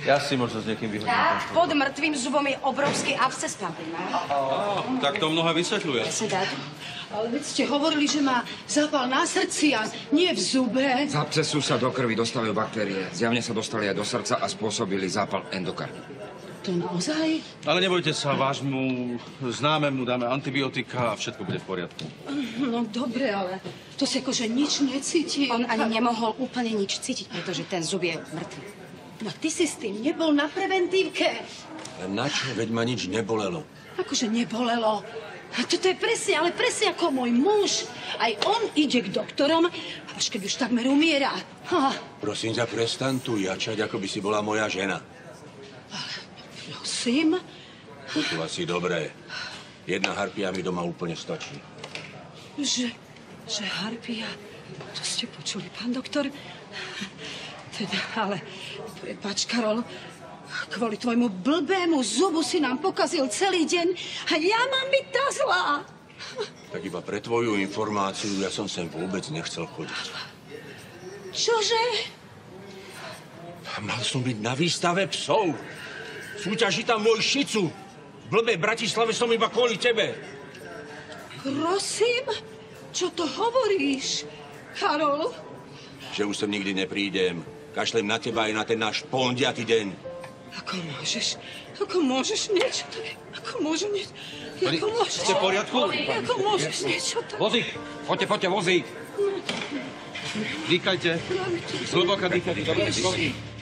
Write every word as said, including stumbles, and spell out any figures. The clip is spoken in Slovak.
Ja si možno s niekým vyhodím. Tak, pod mŕtvým zubom je obrovský absces, pán primár. Tak to mnohé vysvetľuje. Sedať. Ale veď ste hovorili, že má zápal na srdci a nie v zube. Z abscesu sa do krvi dostávajú baktérie. Zjavne sa dostali aj do srdca a spôsobili zápal endokardu. To naozaj? Ale nebojte sa, vášmu známemu dáme antibiotika a všetko bude v poriadku. No dobre, ale to si akože nič necíti. On ani nemohol úplne nič cítiť, pretože ten zub je mŕtvý. No ty si s tým nebol na preventívke. Na čo? Veď ma nič nebolelo. Akože nebolelo. A toto je presne, ale presne ako môj muž. Aj on ide k doktorom, až keď už takmer umiera. Ha. Prosím ťa, prestan tu jačať, ako by si bola moja žena. Prosím? Počúva si dobre. Jedna harpia mi doma úplne stačí. Že, že harpia? To ste počuli, pán doktor? Teda, ale, prepáč, Karol, kvôli tvojmu blbému zubu si nám pokazil celý deň a ja mám byť tá zlá. Tak iba pre tvoju informáciu, ja som sem vôbec nechcel chodiť. Čože? Mal som byť na výstave psov. Súťaží tam môj šicu. V blbej Bratislave som iba kvôli tebe. Prosím? Čo to hovoríš, Karol? Že už sem nikdy neprídem. Kašlem na teba aj na ten náš pondiatý deň. Ako môžeš? Ako môžeš niečo také? Ako môžu niečo? Ako môžeš? Ste v poriadku? Ako môžeš niečo také? Vozík! Poďte, poďte, vozík! Dýchajte. Zhlboka dýchajte. Dobre,